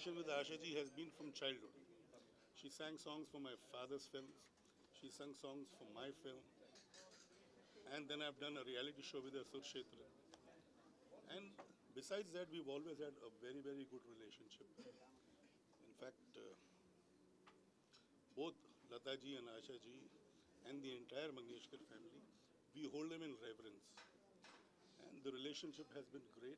relation with Asha ji has been from childhood. She sang songs for my father's films. She sang songs for my film. And then I've done a reality show with her, Surshetra. And besides that, we've always had a very, very good relationship. In fact, both Lata ji and Asha ji and the entire Mangeshkar family, we hold them in reverence. And the relationship has been great.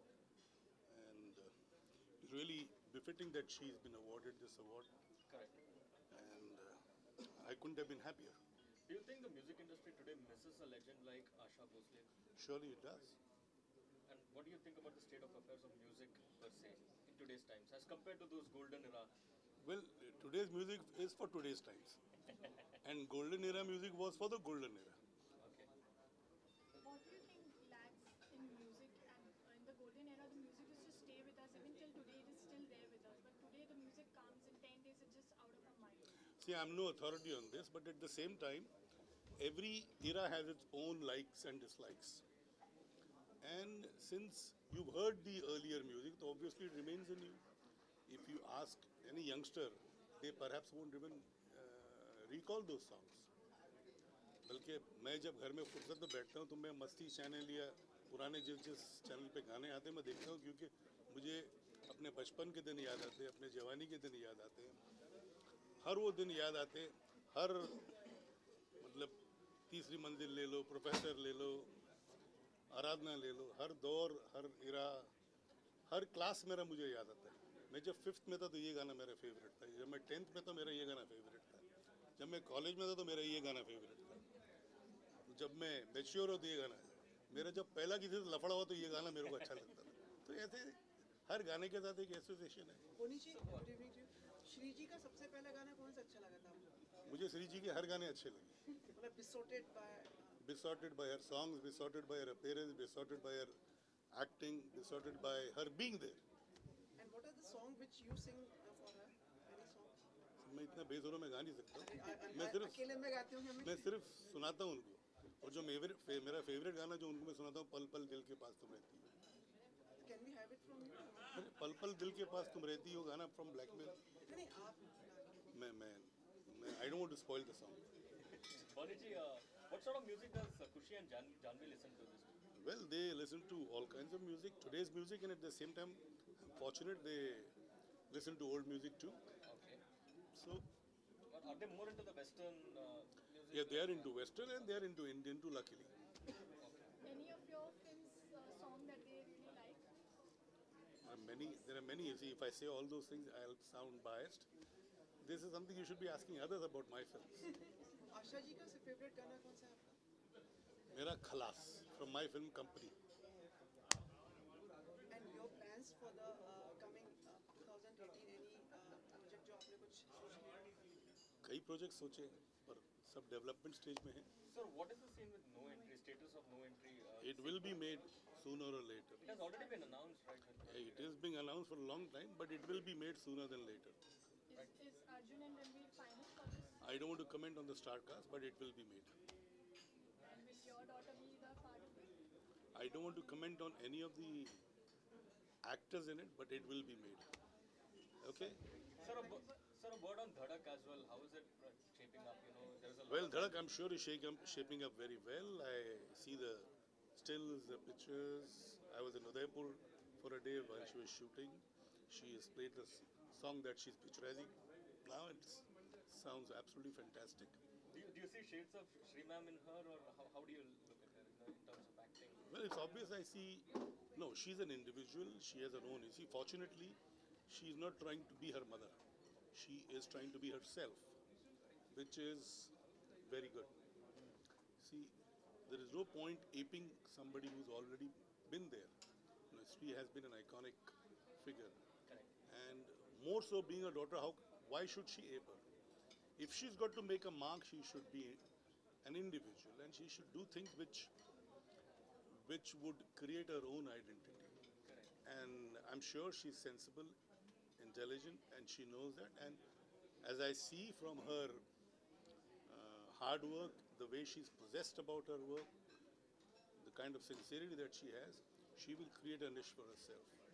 And it's really befitting that she's been awarded this award. Correct. And I couldn't have been happier. Do you think the music industry today misses a legend like Asha Bhosle? Surely it does. And what do you think about the state of affairs of music per se in today's times as compared to those golden era? Well, today's music is for today's times. And golden era music was for the golden era. Okay. What do you think lacks in music and in the golden era, the music used to stay with us even till today, it is still there with us. But today the music comes in 10 days, it's just out of our mind. See, I'm no authority on this, but at the same time, every era has its own likes and dislikes. And since you've heard the earlier music, so obviously it remains in you. If you ask any youngster, they perhaps won't even recall those songs. बल्कि मैं जब घर में फुर्सत में बैठता हूँ तो मैं मस्ती चैनल या पुराने जिस चैनल पे गाने आते हैं मैं देखता हूँ क्योंकि मुझे अपने बचपन के दिन याद आते हैं, अपने जवानी के दिन याद आते हैं, हर वो दिन याद आते हैं, हर मतलब तीसरी मंजिल ले लो, प्रोफेसर ले लो, आराधना ले लो, हर दौर, हर इरा, हर क्लास मेरा मुझे याद आता है. मैं जब 5th में था तो ये गाना मेरा फेवरेट था, जब मैं 10th में था मेरा ये गाना फेवरेट था, जब मैं कॉलेज में था तो मेरा ये गाना फेवरेट था, जब मैं मैच्योर हो तो ये गाना, मेरा जब पहला किसी से लफड़ा हुआ तो ये गाना मेरे को अच्छा लगता था. तो ऐसे हर गाने के साथ एक एसोसिएशन है. Poni ji, good evening to you. Shri ji का सबसे पहला गाना कौन सा अच्छा लगा था आपको? मुझे श्री जी के हर गाने अच्छे लगे. मतलब Besotted by her songs, besotted by her appearance, besotted by her acting, besotted by her being there. And what are the songs which you sing for her? Any song? मैं इतना बेसुरों में गा नहीं सकता. अकेले में गाते होंगे हमें? मैं सिर्फ सुनाता हूँ उनको. और जो मेरा फेवरेट गाना जो उनको मैं सुनाता हूँ, पल पल दिल के पास तुम रहती हो. Can we have it from you? अरे पल पल दिल के पास तुम रहती हो गाना फ्रॉम ब्लैकमेल. नहीं आप मैं I don't want to spoil the song. Bonnie ji, what sort of music does Kushi and Janvi listen to this? Well, they listen to all kinds of music, today's music, and at the same time, I'm fortunate they listen to old music too. Okay. So, Are they more into the Western music? yeah, they are into Western and they are into Indian too, luckily. Any of your films song that they really like? There are many. You see, if I say all those things, I'll sound biased. This is something you should be asking others about my films. Asha ji का favourite गाना कौन सा है आपका? मेरा खलास from my film company. And your plans for the coming 2018, any project जो आपने कुछ सोच लिया? कई प्रोजेक्ट सोचे पर सब डेवलपमेंट स्टेज में हैं. Sir, what is the scene with no entry, status of no entry? It will be made sooner or later. It has already been announced, right? It is being announced for a long time, but it will be made sooner than later. Is Arjun and Ranveer final for this? I don't want to comment on the star cast, but it will be made. And will your daughter be the part of it? I don't want to comment on any of the actors in it, but it will be made. Okay? Sir, a word on Dhadak as well. How is it shaping up? You know, there's a lot Well, of Dhadak, I'm sure is shaping up very well. I see the stills, the pictures. I was in Udaipur for a day while she was shooting. She has played the song that she's picturizing. Now it sounds absolutely fantastic. Do you see shades of Shri Ma'am in her, or how do you look at her in terms of acting? Well, it's obvious I see. No, she's an individual. She has her own. You see, fortunately, she's not trying to be her mother. She is trying to be herself, which is very good. See, there is no point aping somebody who's already been there. You know, Sri has been an iconic figure. Correct. And more so being a daughter, why should she ape her? If she's got to make a mark, she should be an individual and she should do things which would create her own identity. Correct. And I'm sure she's sensible, intelligent, and she knows that. And as I see from her hard work, the way she's possessed about her work, the kind of sincerity that she has, she will create a niche for herself.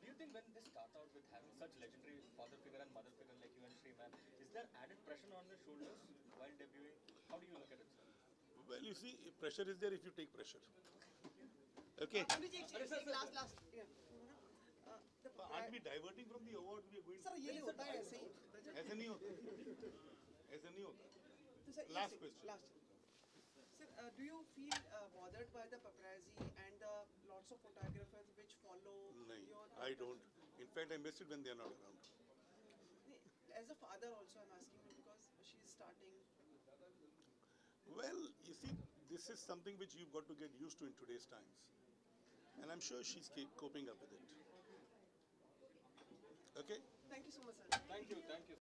Do you think when they start out with having such legendary father figure and mother figure like you and Shriman, is there added pressure on their shoulders while debuting? How do you look at it, sir? Well, you see, pressure is there if you take pressure. Okay. पंडित जी एक last Aren't we diverting from the award? We are going. Sir ये होता है ऐसे ही ऐसे नहीं होता. ऐसे नहीं होता. तो sir Last question. last sir do you feel bothered by the paparazzi and the lots of photographers which follow नहीं, your I don't. In fact, I miss it when they are not around. as a father also I'm asking you because she is starting Well, you see, this is something which you've got to get used to in today's times. And I'm sure she's coping up with it. Okay? thank you so much sir Thank you.